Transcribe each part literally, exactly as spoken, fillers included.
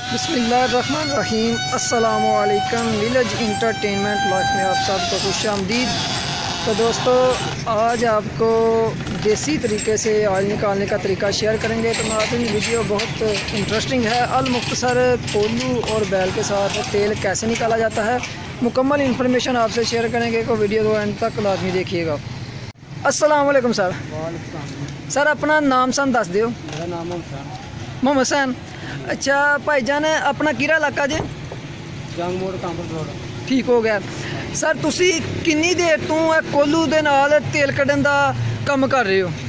बिस्मिल्लाहिर्रहमानिर्रहीम। अस्सलामुअलैकुम। Village entertainment life में आप सबको खुश आमदीद। तो दोस्तों, आज आपको देसी तरीके से ऑयल निकालने का तरीका शेयर करेंगे। तो नाज़रीन, वीडियो बहुत इंटरेस्टिंग है। अल मुख्तसर कोल्लू और बैल के साथ तेल कैसे निकाला जाता है, मुकम्मल इन्फॉर्मेशन आपसे शेयर करेंगे। को वीडियो को एंड तक लाजमी देखिएगा। अस्सलामुअलैकुम सर। सर अपना नाम सन दस दियो। मेरा नाम मोहम्मद हुसैन। अच्छा भाईजान, अपना किरा इलाका जे? जंग मोड़ कांबर रोड। ठीक हो गया सर। तुसी किन्नी देर तो कोल्लू दे नाल तेल कढ़न दा काम कर रहे हो?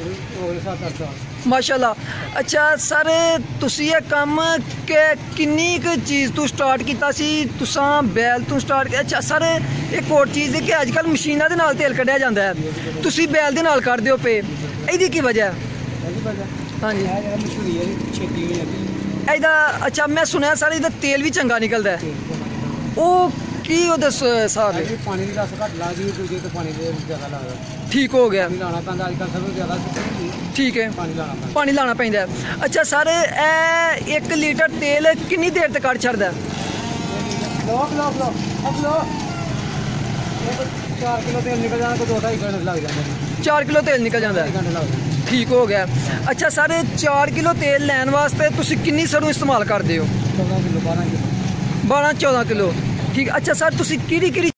माशाल्लाह। अच्छा सर, तुसी ये काम के किन्नी क चीज़ तो स्टार्ट किया सी? तुसां बैल तो स्टार्ट किया? अच्छा सर, एक और चीज़ है कि अजकल मशीनां दे नाल तेल कढ़िया जांदा है, तुसी बैल दे नाल कढ़दे हो पे, इहदी की वजह है? हाँ जी, ਇਹਦਾ अच्छा मैं सुनया सर ਇਹਦਾ तेल भी चंगा निकलता है, वो की ਉਹਦੇ ਹਿਸਾਬ ਹੈ? पानी की रस घट लगदी है, दूजे तो पानी दे ज़्यादा लगदा। ठीक हो गया। लाना पैंदा अजकल सब ज़्यादा। ठीक है, पानी लाना पैंदा। पानी लाना पैंदा है। अच्छा सर, ए एक लीटर तेल कितनी देर तक कढ़ छड़दा है? लो लो लो अब लो चार किलो तेल निकल जाना, तो दो ढाई घंटे लग जाते। चार किलो तेल निकल जाता है। घंटे लग जाते। ठीक हो गया। अच्छा सर, चार किलो तेल लैन वास्ते तुसी कितनी सरੋਂ इस्तेमाल करते हो? चौदह किलो बारह किलो बारह चौदह किलो। ठीक। अच्छा सर, तुसी किहड़ी किहड़ी